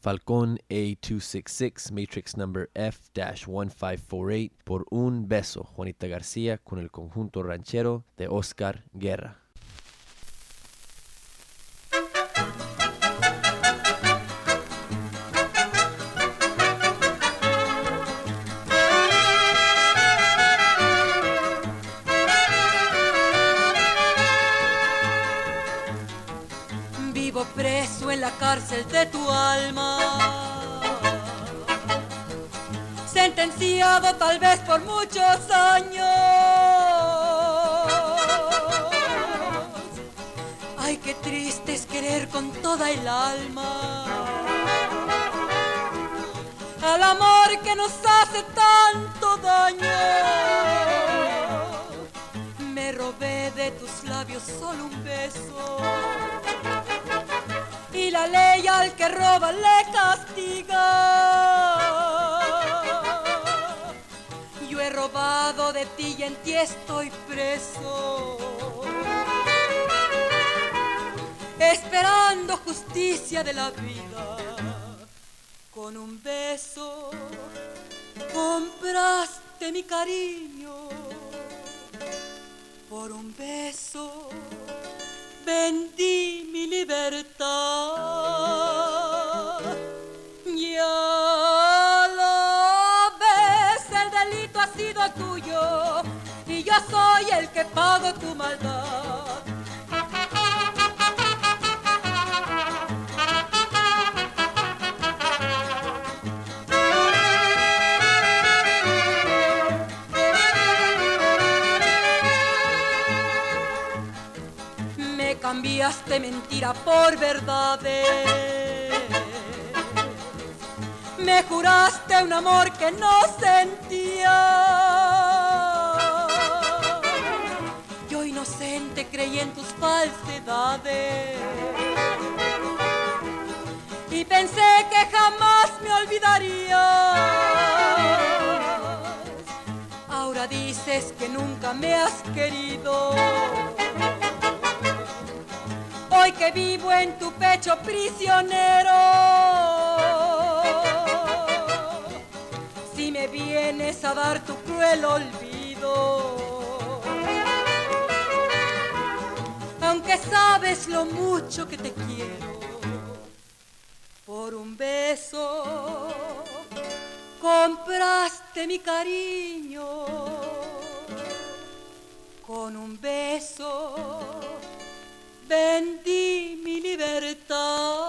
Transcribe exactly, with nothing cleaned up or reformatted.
Falcon A dos seis seis, Matrix number F one five four eight, por un beso, Juanita García, con el conjunto ranchero de Oscar Guerra. Vivo preso en la cárcel de tu alma, sentenciado tal vez por muchos años. Ay, qué triste es querer con toda el alma al amor que nos hace tanto daño. Me robé de tus labios solo un beso, y la ley al que roba le castiga. Yo he robado de ti y en ti estoy preso, esperando justicia de la vida. Con un beso compraste mi cariño, por un beso vendí mi libertad. Ya lo ves, el delito ha sido tuyo y yo soy el que pago tu maldad. Cambiaste mentira por verdades, me juraste un amor que no sentía. Yo inocente creí en tus falsedades y pensé que jamás me olvidarías. Ahora dices que nunca me has querido, hoy que vivo en tu pecho prisionero. Si me vienes a dar tu cruel olvido, aunque sabes lo mucho que te quiero, por un beso compraste mi cariño, con un beso vendí mi libertad.